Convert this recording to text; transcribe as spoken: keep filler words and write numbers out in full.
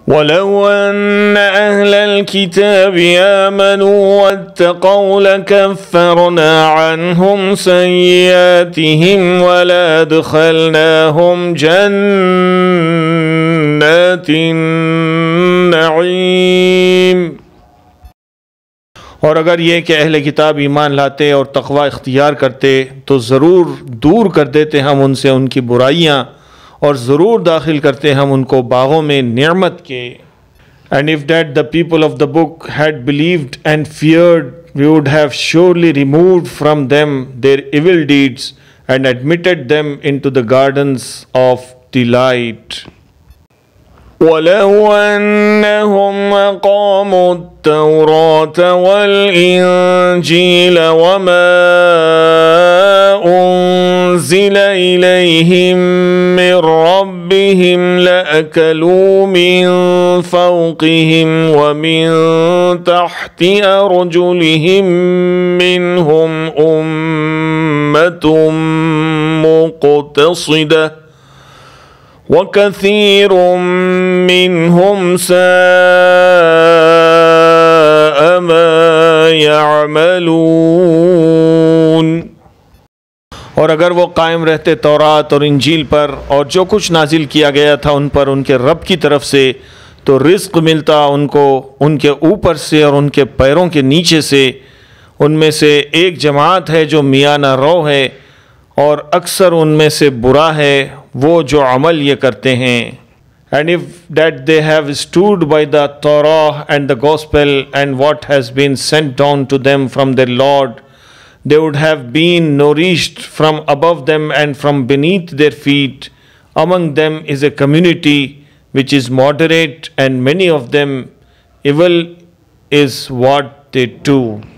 वलौ अन्ना अहलल किताबि आमनू वत्तक़ौ लकफ़्फ़रना अन्हुम सय्यिआतिहिम वलअदख़लनाहुम जन्नातिन नईम। और अगर ये कि अहले किताब ईमान लाते और तक़वा इख्तियार करते तो ज़रूर दूर कर देते हम उनसे उनकी बुराइयाँ, और ज़रूर दाखिल करते हम उनको बागों में नियमत के। And if that the people of the book had believed and feared we would have surely removed from them their evil deeds and admitted them into the gardens of delight. वलौ अन्नहुम अक़ामु التوراة والإنجيل وما أنزل إليهم من ربهم لأكلوا من فوقهم ومن تحت أرجلهم منهم أمة مقتصدة وكثير منهم ساء ما يعملون। और अगर वो कायम रहते तौरात और इंजील पर और जो कुछ नाजिल किया गया था उन पर उनके रब की तरफ से, तो रिज़्क़ मिलता उनको उनके ऊपर से और उनके पैरों के नीचे से। उनमें से एक जमात है जो मियाना रो है, और अक्सर उनमें से बुरा है वो जो अमल ये करते हैं। And if that they have stood by the Torah and the Gospel and what has been sent down to them from their Lord, they would have been nourished from above them and from beneath their feet. Among them is a community which is moderate, and many of them evil is what they do.